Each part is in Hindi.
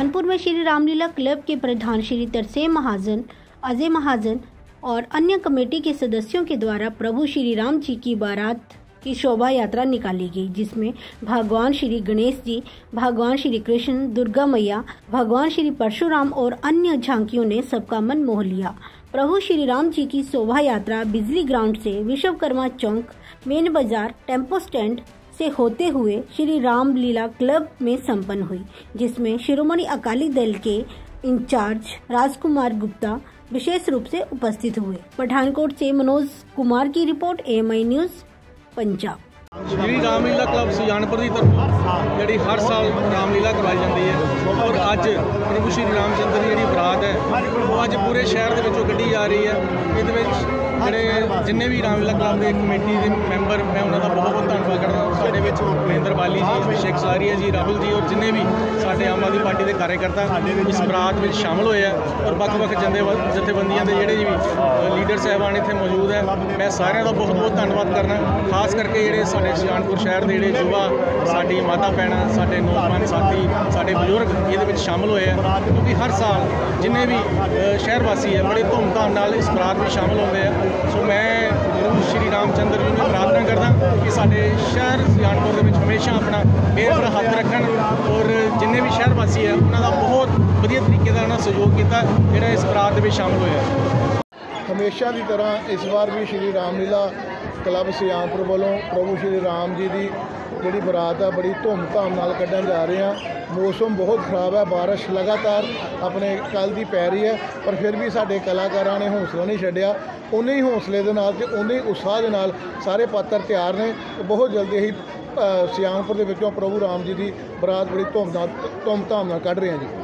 सुजानपुर में श्री रामलीला क्लब के प्रधान श्री तरसेम महाजन, अजय महाजन और अन्य कमेटी के सदस्यों के द्वारा प्रभु श्री राम जी की बारात की शोभा यात्रा निकाली गई, जिसमें भगवान श्री गणेश जी, भगवान श्री कृष्ण, दुर्गा मैया, भगवान श्री परशुराम और अन्य झांकियों ने सबका मन मोह लिया। प्रभु श्री राम जी की शोभा यात्रा बिजली ग्राउंड से Vishwakarma Chowk, main Bazaar, tempo stand से होते हुए श्री रामलीला क्लब में संपन्न हुई, जिसमें शिरोमणि अकाली दल के इंचार्ज राजकुमार गुप्ता विशेष रूप से उपस्थित हुए। पठानकोट से मनोज कुमार की report, AMI news Punjab. Shri Ramlila club Sujanpur की तरफ जी हर साल रामलीला करवाई जाती है और अज प्रभु श्री रामचंद्र जी बरात है वो अज पूरे शहर के कढ़ी जा रही है। ये ਜਿਹੜੇ जिन्ने भी रामलीला क्लब के कमेटी के मैंबर मैं उन्होंने बहुत बहुत धन्यवाद करता। साढ़े महेंद्र बाली जी, अभिषेक सारिया जी, राहुल जी और जिन्ने भी साढ़े आम आदमी पार्टी के कार्यकर्ता इस बरात में शामिल होए हैं और ਵੱਖ-ਵੱਖ जथेबंदियों के जोड़े भी लीडर साहबान इतने मौजूद है। मैं सारे का बहुत बहुत धन्यवाद करना, खास करके जोड़े साढ़े सुजानपुर शहर के जोड़े युवा, साड़ी माता भैन, साढ़े नौजवान साथी, साढ़े बजुर्ग ये शामिल होए हैं, क्योंकि हर साल जिन्ने भी शहर वासी है बड़े धूमधाम नाल इस बरात में शामिल होते हैं। सो मैं प्रभु श्री रामचंद्र जी ने प्रार्थना करदा कि साढ़े शहर सुजानपुर के हमेशा अपना मेहर पर हाथ रखन और जिन्ने भी शहर वासी है उन्होंने बहुत वधिया तरीके का सहयोग किया जोड़ा इस बरात में शामिल होया। हमेशा की तरह इस बार भी श्री रामलीला क्लब सुजानपुर वालों प्रभु श्री राम जी की जी बरात है बड़ी धूमधाम नाल कढ़न जा रहे हैं। मौसम बहुत खराब है, बारिश लगातार अपने कल की पै रही है, पर फिर भी साडे कलाकारां ने हौसला नहीं छड्डिया। उन्ने ही हौसले दे नाल ते उन्ने ही उत्साह दे नाल सारे पात्र तैयार ने। बहुत जल्दी ही सुजानपुर दे विचों प्रभु राम जी की बरात बड़ी धूमधाम नाल कढ़ रहे हैं जी।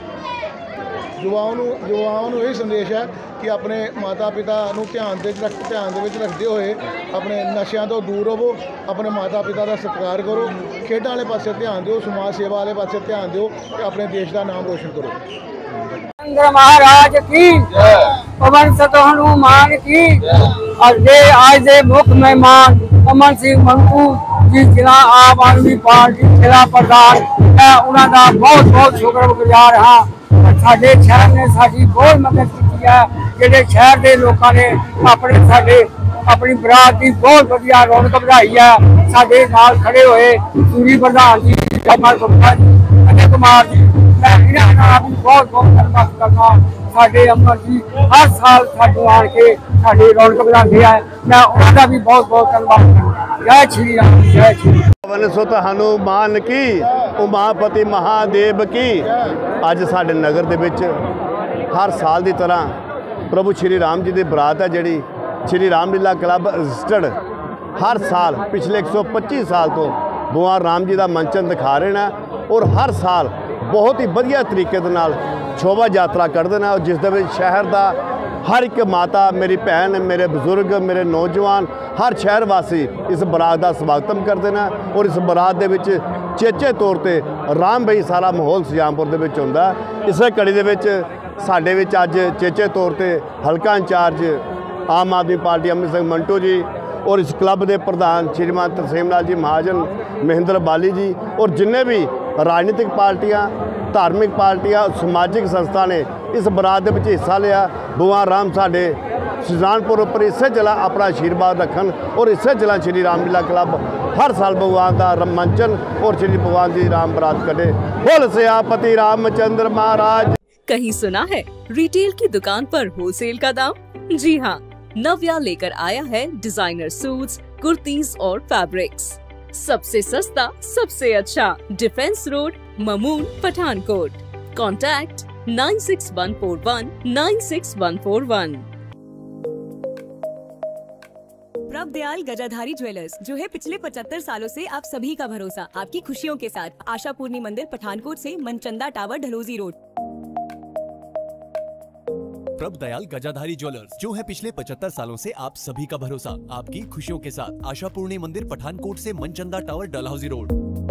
युवाओं को यही संदेश है कि अपने माता पिता ध्यान रखते हुए अपने नशियां तो दूर रहो, अपने माता पिता का सत्कार करो, खेडों वाले पासे ध्यान दो, समाज सेवा वाले पासे ध्यान दो, अपने देश का नाम रोशन करो। चंद्र महाराज की, पवन सत हनुमान की, और आज दे मुख्य मेहमान अमन सिंह मंटू जी जिला आम आदमी पार्टी जिला प्रधान, मैं उन्होंने बहुत बहुत शुक्रगुजार हाँ। साडे शहर ने साडी बहुत मदद की है, जिहड़े शहर के लोगों ने अपनी बरात की बहुत वधिया रौनक बढ़ाई है। साडे नाल खड़े हुए सूरी प्रधान जी, अमर गुप्ता जी, अजय कुमार जी, मैं इन्हां भी बहुत बहुत धन्यवाद करना। साडे अमर जी हर साल साडू आण के साडी रौनक बढ़ाते हैं, मैं उन्होंने भी बहुत बहुत धन्यवाद करना। जय श्री राम, जय श्री राम। पवन सुत हनुमान की, उमापति महादेव की। अज साडे नगर दे विच हर साल की तरह प्रभु श्री राम जी की बरात है जिहड़ी श्री रामलीला क्लब रजिस्टर्ड हर साल पिछले 125 साल तो भगवान राम जी का मंचन दिखा रहे हैं और हर साल बहुत ही वधिया तरीके दे नाल शोभा यात्रा करते हैं, और जिस दे विच शहर का हर एक माता, मेरी भैन, मेरे बजुर्ग, मेरे नौजवान, हर शहर वासी इस बरात का स्वागतम करते हैं। और इस बरात दे विच चेचे तौर पर राम भाई सारा माहौल सुजानपुर दे विच हुंदा। इस कड़ी दे विच साडे विच अज चेचे तौर पर हल्का इंचार्ज आम आदमी पार्टी अमर सिंह मंटू जी और इस क्लब के प्रधान श्रीमान तरसेम जी महाजन, महेंद्र बाली जी और जिन्हें भी राजनीतिक पार्टियां, धार्मिक पार्टियां, सामाजिक संस्था ने इस बरात के हिस्सा लिया। भगवान राम साडे सुजानपुर उपर इसे जला अपना आशीर्वाद रखन और इसे जला श्री रामलीला क्लब हर साल भगवान का मंचन और श्री भगवान जी राम बरात कटे। बोल सियापति रामचंद्र महाराज। कहीं सुना है रिटेल की दुकान पर होलसेल का दाम? जी हाँ, नव्या लेकर आया है डिजाइनर सूट्स, कुर्तीज और फैब्रिक्स। सबसे सस्ता, सबसे अच्छा, defence road, Mamun, Pathankot. Contact 96141 96141। प्रभ दयाल गजाधारी ज्वेलर्स, जो है पिछले 75 सालों से आप सभी का भरोसा, आपकी खुशियों के साथ। आशा पूर्णी मंदिर, पठानकोट से मनचंदा टावर, ढलोजी रोड। प्रभ दयाल गजाधारी ज्वेलर्स, जो है पिछले 75 सालों से आप सभी का भरोसा, आपकी खुशियों के साथ। आशा पूर्णी मंदिर, पठानकोट से मनचंदा टावर, डलहौजी रोड।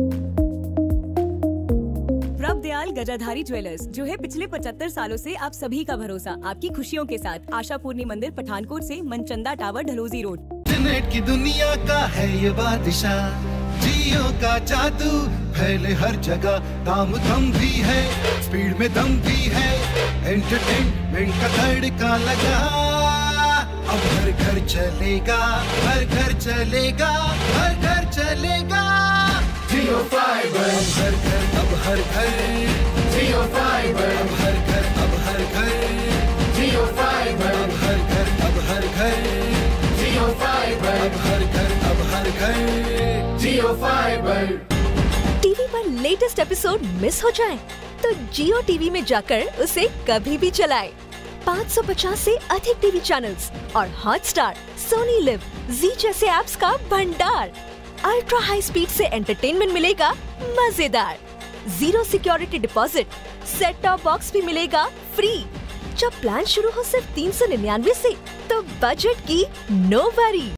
प्रभ दयाल गजाधारी ज्वेलर्स, जो है पिछले 75 सालों से आप सभी का भरोसा, आपकी खुशियों के साथ। आशा पूर्णी मंदिर, पठानकोट से Manchanda tower, Dhaloji road. Internet की दुनिया का है ये बादशाह जी, जियो का जादू फैले हर जगह, दाम दम भी है, स्पीड में दम भी है, एंटरटेनमेंट का तड़का लगा। अब हर घर चलेगा, हर घर चलेगा, हर घर चलेगा जियो फाइबर। अब हर घर, अब हर घर जियो फाइबर। अब हर घर, अब हर घर जियो फाइबर। अब हर घर, अब हर घर जियो फाइबर। अब हर घर, अब हर घर जियो फाइबर। टीवी पर लेटेस्ट एपिसोड मिस हो जाए तो जियो टीवी में जाकर उसे कभी भी चलाएं। 550 से अधिक टीवी चैनल्स और हॉटस्टार, सोनी लिव, जी जैसे ऐप्स का भंडार। अल्ट्रा हाई स्पीड से एंटरटेनमेंट मिलेगा मजेदार। 0 security deposit, set top box भी मिलेगा फ्री। जब प्लान शुरू हो सिर्फ 399 से, तो बजट की नो वरी।